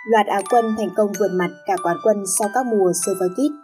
Loạt Á quân thành công vượt mặt cả quán quân sau các mùa Survivor Kids.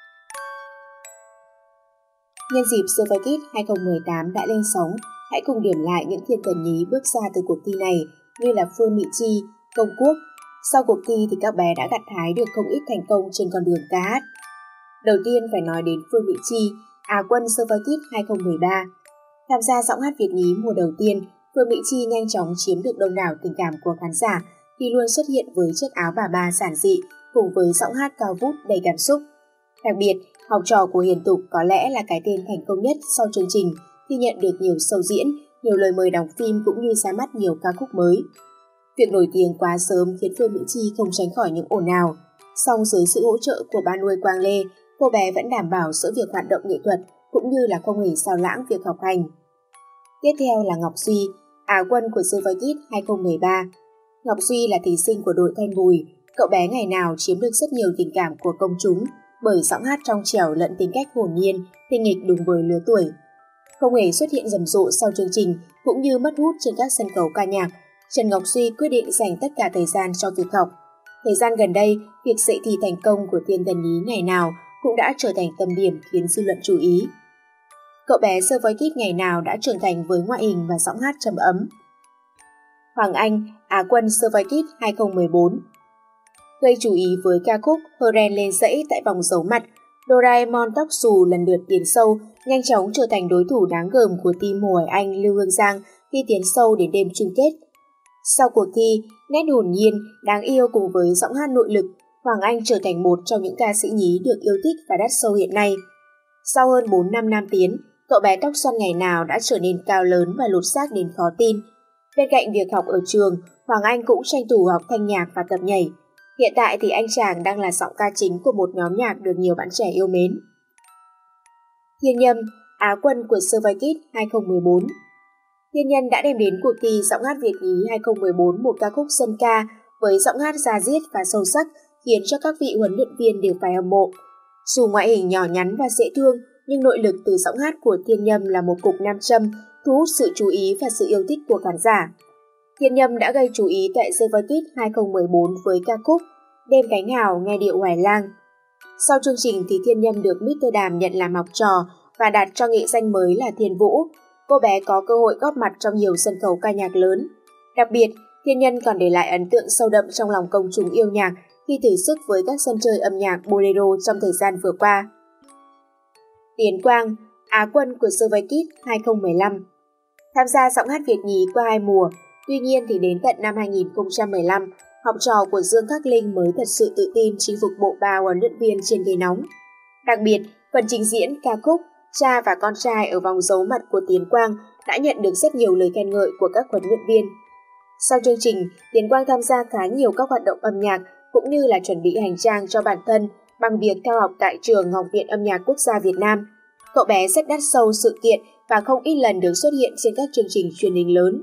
Nhân dịp Survivor Kids 2018 đã lên sóng, hãy cùng điểm lại những thiên thần nhí bước ra từ cuộc thi này như là Phương Mỹ Chi, Công Quốc. Sau cuộc thi thì các bé đã gặt hái được không ít thành công trên con đường ca hát. Đầu tiên phải nói đến Phương Mỹ Chi, Á quân Survivor Kids 2013. Tham gia giọng hát Việt nhí mùa đầu tiên, Phương Mỹ Chi nhanh chóng chiếm được đông đảo tình cảm của khán giả khi luôn xuất hiện với chiếc áo bà ba giản dị cùng với giọng hát cao vút đầy cảm xúc. Đặc biệt, học trò của Hiền Tục có lẽ là cái tên thành công nhất sau chương trình khi nhận được nhiều show diễn, nhiều lời mời đóng phim cũng như ra mắt nhiều ca khúc mới. Việc nổi tiếng quá sớm khiến Phương Mỹ Chi không tránh khỏi những ồn ào. Song dưới sự hỗ trợ của ba nuôi Quang Lê, cô bé vẫn đảm bảo giữa việc hoạt động nghệ thuật cũng như là không hề sao lãng việc học hành. Tiếp theo là Ngọc Duy, Á quân của Survivor Kids 2013. Ngọc Duy là thí sinh của đội Thanh Bùi. Cậu bé ngày nào chiếm được rất nhiều tình cảm của công chúng bởi giọng hát trong trẻo lẫn tính cách hồn nhiên, tinh nghịch đúng với lứa tuổi. Không hề xuất hiện rầm rộ sau chương trình cũng như mất hút trên các sân khấu ca nhạc, Trần Ngọc Duy quyết định dành tất cả thời gian cho việc học. Thời gian gần đây, việc dạy thi thành công của thiên thần nhí ngày nào cũng đã trở thành tâm điểm khiến dư luận chú ý. Cậu bé Survivor Kids ngày nào đã trưởng thành với ngoại hình và giọng hát trầm ấm. Hoàng Anh, Á quân Survivor Kids 2014. Gây chú ý với ca khúc Heren lên dãy tại vòng giấu mặt, Doraemon tóc xù lần lượt tiến sâu, nhanh chóng trở thành đối thủ đáng gờm của team Hồ Hải Anh Lưu Hương Giang khi tiến sâu đến đêm chung kết. Sau cuộc thi, nét hồn nhiên, đáng yêu cùng với giọng hát nội lực, Hoàng Anh trở thành một trong những ca sĩ nhí được yêu thích và đắt sâu hiện nay. Sau hơn 4-5 năm tiến, cậu bé tóc xoăn ngày nào đã trở nên cao lớn và lột xác đến khó tin. Bên cạnh việc học ở trường, Hoàng Anh cũng tranh thủ học thanh nhạc và tập nhảy. Hiện tại thì anh chàng đang là giọng ca chính của một nhóm nhạc được nhiều bạn trẻ yêu mến. Thiên Nhâm, Á quân của Survivor Kids 2014. Thiên Nhân đã đem đến cuộc thi giọng hát Việt nhí 2014 một ca khúc dân ca với giọng hát da diết và sâu sắc khiến cho các vị huấn luyện viên đều phải hâm mộ. Dù ngoại hình nhỏ nhắn và dễ thương, nhưng nội lực từ giọng hát của Thiên Nhâm là một cục nam châm, thu hút sự chú ý và sự yêu thích của khán giả. Thiên Nhâm đã gây chú ý tại Survivor Kids 2014 với ca khúc Đêm cánh hào nghe điệu hoài lang. Sau chương trình thì Thiên Nhâm được Mr. Đàm nhận làm học trò và đặt cho nghệ danh mới là Thiên Vũ. Cô bé có cơ hội góp mặt trong nhiều sân khấu ca nhạc lớn. Đặc biệt, Thiên Nhân còn để lại ấn tượng sâu đậm trong lòng công chúng yêu nhạc khi thử sức với các sân chơi âm nhạc bolero trong thời gian vừa qua. Tiến Quang, Á quân của Survivor Kids 2015. Tham gia giọng hát Việt nhí qua 2 mùa, tuy nhiên thì đến tận năm 2015, học trò của Dương Khắc Linh mới thật sự tự tin chinh phục bộ ba huấn luyện viên trên ghế nóng. Đặc biệt, phần trình diễn ca khúc Cha và con trai ở vòng giấu mặt của Tiến Quang đã nhận được rất nhiều lời khen ngợi của các huấn luyện viên. Sau chương trình, Tiến Quang tham gia khá nhiều các hoạt động âm nhạc cũng như là chuẩn bị hành trang cho bản thân bằng việc theo học tại trường Học viện Âm nhạc Quốc gia Việt Nam. Cậu bé rất đắt sâu sự kiện và không ít lần được xuất hiện trên các chương trình truyền hình lớn.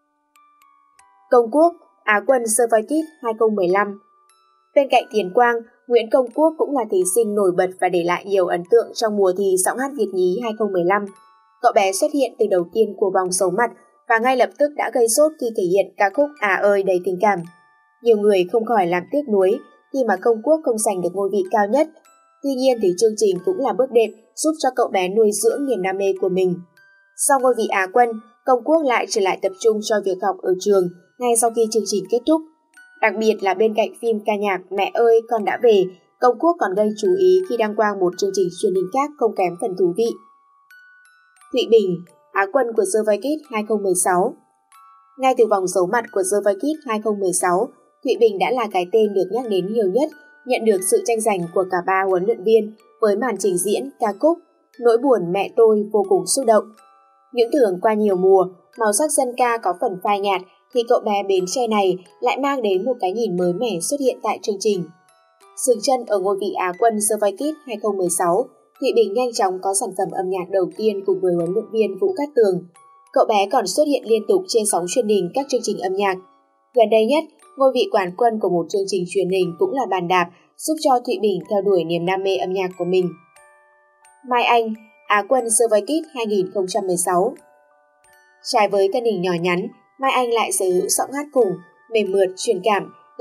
Công Quốc, Á quân Survivor Kids 2015. Bên cạnh Tiến Quang, Nguyễn Công Quốc cũng là thí sinh nổi bật và để lại nhiều ấn tượng trong mùa thi giọng hát Việt nhí 2015. Cậu bé xuất hiện từ đầu tiên của vòng giấu mặt và ngay lập tức đã gây sốt khi thể hiện ca khúc À ơi đầy tình cảm. Nhiều người không khỏi làm tiếc nuối khi mà Công Quốc không giành được ngôi vị cao nhất. Tuy nhiên thì chương trình cũng là bước đệm giúp cho cậu bé nuôi dưỡng niềm đam mê của mình. Sau ngôi vị Á quân, Công Quốc lại trở lại tập trung cho việc học ở trường ngay sau khi chương trình kết thúc. Đặc biệt là bên cạnh phim ca nhạc Mẹ ơi con đã về, Công Quốc còn gây chú ý khi đăng quang một chương trình truyền hình khác không kém phần thú vị. Thụy Bình, Á quân của Survivor Kids 2016. Ngay từ vòng giấu mặt của Survivor Kids 2016, Thụy Bình đã là cái tên được nhắc đến nhiều nhất, nhận được sự tranh giành của cả ba huấn luyện viên với màn trình diễn ca khúc Nỗi buồn mẹ tôi vô cùng xúc động. Những tưởng qua nhiều mùa, màu sắc dân ca có phần phai nhạt thì cậu bé Bến Tre này lại mang đến một cái nhìn mới mẻ xuất hiện tại chương trình. Dừng chân ở ngôi vị Á quân Survivor Kids 2016, Thụy Bình nhanh chóng có sản phẩm âm nhạc đầu tiên cùng với huấn luyện viên Vũ Cát Tường. Cậu bé còn xuất hiện liên tục trên sóng truyền hình các chương trình âm nhạc. Gần đây nhất, ngôi vị quán quân của một chương trình truyền hình cũng là bàn đạp giúp cho Thụy Bình theo đuổi niềm đam mê âm nhạc của mình. Mai Anh, Á quân Survivor Kids 2016. Trái với thân hình nhỏ nhắn, Mai Anh lại sở hữu giọng hát khủng, mềm mượt, truyền cảm,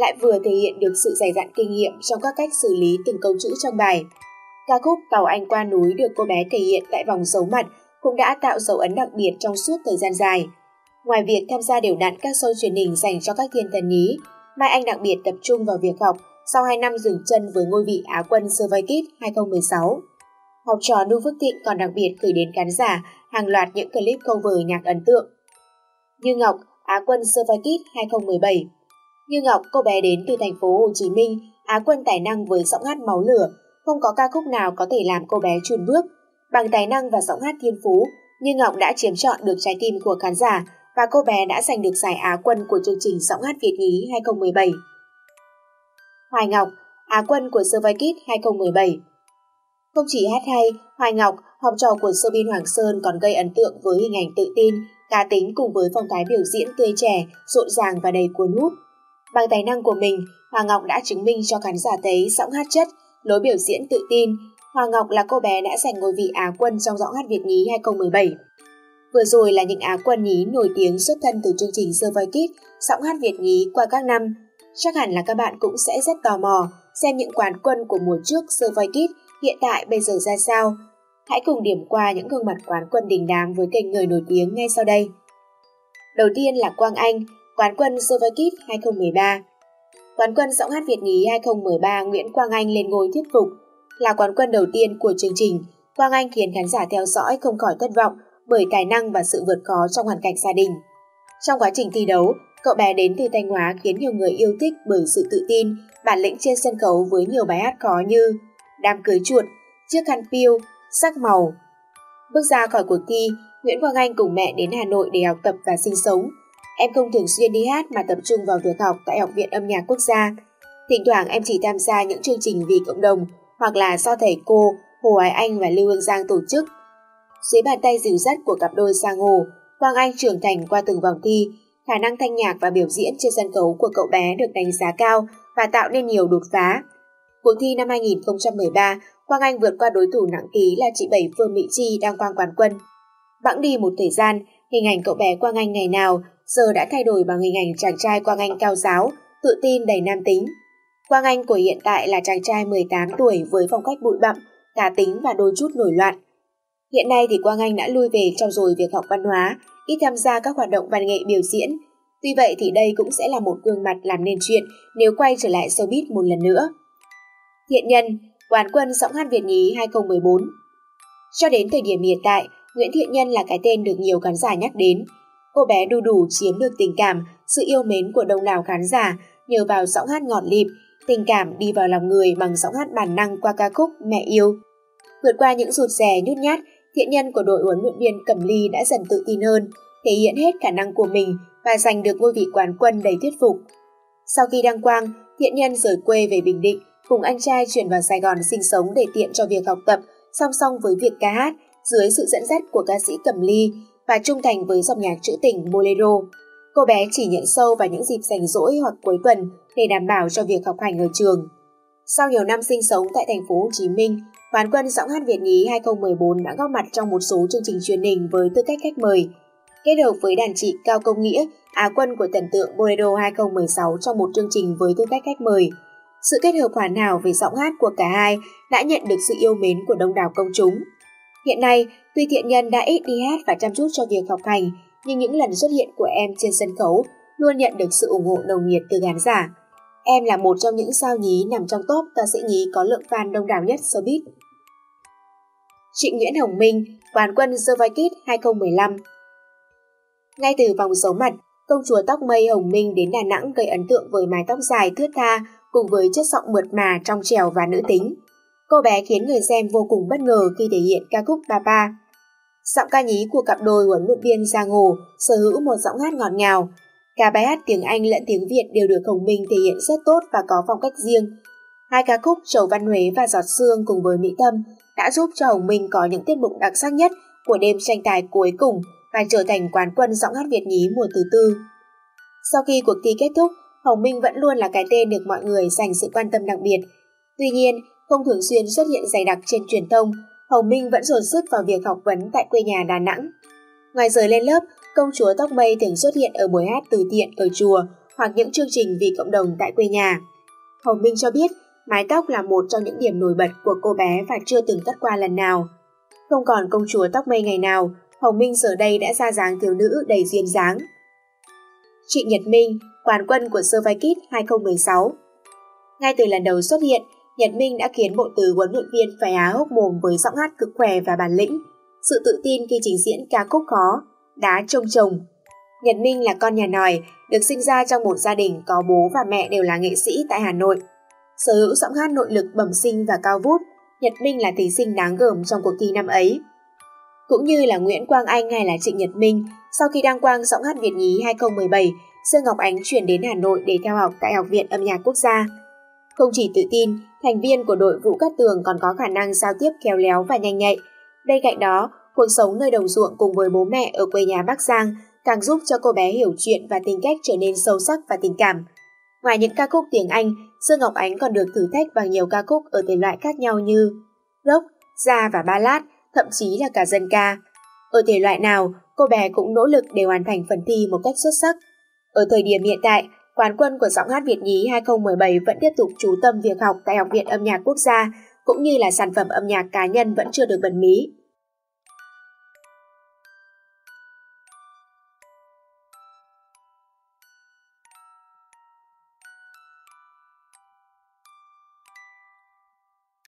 lại vừa thể hiện được sự dày dặn kinh nghiệm trong các cách xử lý từng câu chữ trong bài. Ca khúc Tàu Anh Qua Núi được cô bé thể hiện tại vòng giấu mặt cũng đã tạo dấu ấn đặc biệt trong suốt thời gian dài. Ngoài việc tham gia đều đặn các show truyền hình dành cho các thiên thần nhí, Mai Anh đặc biệt tập trung vào việc học sau 2 năm dừng chân với ngôi vị Á quân Survivor Kids 2016. Học trò Nu Phước Thịnh còn đặc biệt gửi đến khán giả hàng loạt những clip cover nhạc ấn tượng. Như Ngọc, Á quân Survivor Kids 2017. Như Ngọc, cô bé đến từ thành phố Hồ Chí Minh, Á quân tài năng với giọng hát máu lửa, không có ca khúc nào có thể làm cô bé chùn bước. Bằng tài năng và giọng hát thiên phú, Như Ngọc đã chiếm trọn được trái tim của khán giả và cô bé đã giành được giải Á quân của chương trình Giọng hát Việt nhí 2017. Hoài Ngọc, Á quân của Survivor Kids 2017. Không chỉ hát hay, Hoài Ngọc, học trò của Soobin Hoàng Sơn còn gây ấn tượng với hình ảnh tự tin, cá tính cùng với phong thái biểu diễn tươi trẻ, rộn ràng và đầy cuốn hút. Bằng tài năng của mình, Hoàng Ngọc đã chứng minh cho khán giả thấy giọng hát chất, lối biểu diễn tự tin. Hoàng Ngọc là cô bé đã giành ngôi vị Á quân trong Giọng hát Việt nhí 2017. Vừa rồi là những Á quân nhí nổi tiếng xuất thân từ chương trình Survivor Kids, Giọng hát Việt nhí qua các năm. Chắc hẳn là các bạn cũng sẽ rất tò mò xem những quán quân của mùa trước Survivor Kids hiện tại bây giờ ra sao. Hãy cùng điểm qua những gương mặt quán quân đình đám với kênh người nổi tiếng ngay sau đây. Đầu tiên là Quang Anh, quán quân Survivor Kids 2013. Quán quân Giọng hát Việt nhí 2013 Nguyễn Quang Anh lên ngôi thuyết phục. Là quán quân đầu tiên của chương trình, Quang Anh khiến khán giả theo dõi không khỏi thất vọng bởi tài năng và sự vượt khó trong hoàn cảnh gia đình. Trong quá trình thi đấu, cậu bé đến từ Thanh Hóa khiến nhiều người yêu thích bởi sự tự tin, bản lĩnh trên sân khấu với nhiều bài hát khó như Đám cưới chuột, Chiếc khăn piêu, Sắc màu. Bước ra khỏi cuộc thi, Nguyễn Quang Anh cùng mẹ đến Hà Nội để học tập và sinh sống. Em không thường xuyên đi hát mà tập trung vào việc học tại Học viện Âm nhạc Quốc gia. Thỉnh thoảng em chỉ tham gia những chương trình vì cộng đồng hoặc là do thầy cô Hồ Ái Anh và Lưu Hương Giang tổ chức. Dưới bàn tay dìu dắt của cặp đôi sang hồ, Quang Anh trưởng thành qua từng vòng thi. Khả năng thanh nhạc và biểu diễn trên sân khấu của cậu bé được đánh giá cao và tạo nên nhiều đột phá. Cuộc thi năm 2013, Quang Anh vượt qua đối thủ nặng ký là chị Bảy Phương Mỹ Chi đăng quang quán quân. Bẵng đi một thời gian, hình ảnh cậu bé Quang Anh ngày nào giờ đã thay đổi bằng hình ảnh chàng trai Quang Anh cao ráo, tự tin đầy nam tính. Quang Anh của hiện tại là chàng trai 18 tuổi với phong cách bụi bặm, cá tính và đôi chút nổi loạn. Hiện nay thì Quang Anh đã lui về trau dồi việc học văn hóa, ít tham gia các hoạt động văn nghệ biểu diễn. Tuy vậy thì đây cũng sẽ là một gương mặt làm nên chuyện nếu quay trở lại showbiz một lần nữa. Thiện Nhân, quán quân Giọng hát Việt nhí 2014. Cho đến thời điểm hiện tại, Nguyễn Thiện Nhân là cái tên được nhiều khán giả nhắc đến. Cô bé đu đủ chiếm được tình cảm, sự yêu mến của đông đảo khán giả nhờ vào giọng hát ngọt lịm, tình cảm đi vào lòng người bằng giọng hát bản năng qua ca khúc Mẹ yêu. Vượt qua những rụt rè nhút nhát, Thiện Nhân của đội huấn luyện viên Cẩm Ly đã dần tự tin hơn, thể hiện hết khả năng của mình và giành được ngôi vị quán quân đầy thuyết phục. Sau khi đăng quang, Thiện Nhân rời quê về Bình Định, cùng anh trai chuyển vào Sài Gòn sinh sống để tiện cho việc học tập, song song với việc ca hát dưới sự dẫn dắt của ca sĩ Cẩm Ly và trung thành với dòng nhạc trữ tình Bolero. Cô bé chỉ nhận show vào những dịp rảnh rỗi hoặc cuối tuần để đảm bảo cho việc học hành ở trường. Sau nhiều năm sinh sống tại thành phố Hồ Chí Minh, quán quân Giọng hát Việt nhí 2014 đã góp mặt trong một số chương trình truyền hình với tư cách khách mời. Kết hợp với đàn chị Cao Công Nghĩa, Á quân của thần tượng Bolero 2016 trong một chương trình với tư cách khách mời. Sự kết hợp hoàn hảo về giọng hát của cả hai đã nhận được sự yêu mến của đông đảo công chúng. Hiện nay, tuy Thiện Nhân đã ít đi hát và chăm chút cho việc học hành, nhưng những lần xuất hiện của em trên sân khấu luôn nhận được sự ủng hộ nồng nhiệt từ khán giả. Em là một trong những sao nhí nằm trong top ca sĩ nhí có lượng fan đông đảo nhất showbiz. Chị Nguyễn Hồng Minh, quán quân Survivor Kids 2015. Ngay từ vòng giấu mặt, công chúa tóc mây Hồng Minh đến Đà Nẵng gây ấn tượng với mái tóc dài thướt tha cùng với chất giọng mượt mà, trong trẻo và nữ tính. Cô bé khiến người xem vô cùng bất ngờ khi thể hiện ca khúc Papa. Giọng ca nhí của cặp đôi huấn luyện viên Giang Hồ sở hữu một giọng hát ngọt ngào. Cả bài hát tiếng Anh lẫn tiếng Việt đều được Hồng Minh thể hiện rất tốt và có phong cách riêng. Hai ca khúc Trầu Văn Huế và Giọt Sương cùng với Mỹ Tâm đã giúp cho Hồng Minh có những tiết mục đặc sắc nhất của đêm tranh tài cuối cùng và trở thành quán quân Giọng hát Việt nhí mùa thứ tư. Sau khi cuộc thi kết thúc, Hồng Minh vẫn luôn là cái tên được mọi người dành sự quan tâm đặc biệt. Tuy nhiên, không thường xuyên xuất hiện dày đặc trên truyền thông, Hồng Minh vẫn dồn sức vào việc học vấn tại quê nhà Đà Nẵng. Ngoài giờ lên lớp, công chúa tóc mây thường xuất hiện ở buổi hát từ thiện ở chùa hoặc những chương trình vì cộng đồng tại quê nhà. Hồng Minh cho biết mái tóc là một trong những điểm nổi bật của cô bé và chưa từng cắt qua lần nào. Không còn công chúa tóc mây ngày nào, Hồng Minh giờ đây đã ra dáng thiếu nữ đầy duyên dáng. Trịnh Nhật Minh, quán quân của Survivor Kids 2016. Ngay từ lần đầu xuất hiện, Nhật Minh đã khiến bộ tứ huấn luyện viên phải há hốc mồm với giọng hát cực khỏe và bản lĩnh, sự tự tin khi trình diễn ca khúc khó, Đá Trông Chồng. Nhật Minh là con nhà nòi, được sinh ra trong một gia đình có bố và mẹ đều là nghệ sĩ tại Hà Nội. Sở hữu giọng hát nội lực bẩm sinh và cao vút, Nhật Minh là thí sinh đáng gờm trong cuộc thi năm ấy. Cũng như là Nguyễn Quang Anh hay là Trịnh Nhật Minh, sau khi đăng quang giọng hát Việt nhí 2017, Dương Ngọc Ánh chuyển đến Hà Nội để theo học tại Học viện Âm nhạc Quốc gia. Không chỉ tự tin, thành viên của đội Vũ Cát Tường còn có khả năng giao tiếp khéo léo và nhanh nhạy. Bên cạnh đó, cuộc sống nơi đồng ruộng cùng với bố mẹ ở quê nhà Bắc Giang càng giúp cho cô bé hiểu chuyện và tính cách trở nên sâu sắc và tình cảm. Ngoài những ca khúc tiếng Anh, Dương Ngọc Ánh còn được thử thách bằng nhiều ca khúc ở thể loại khác nhau như rock, jazz và ballad, thậm chí là cả dân ca. Ở thể loại nào, cô bé cũng nỗ lực để hoàn thành phần thi một cách xuất sắc. Ở thời điểm hiện tại, quán quân của giọng hát Việt nhí 2017 vẫn tiếp tục chú tâm việc học tại Học viện Âm nhạc Quốc gia, cũng như là sản phẩm âm nhạc cá nhân vẫn chưa được bật mí.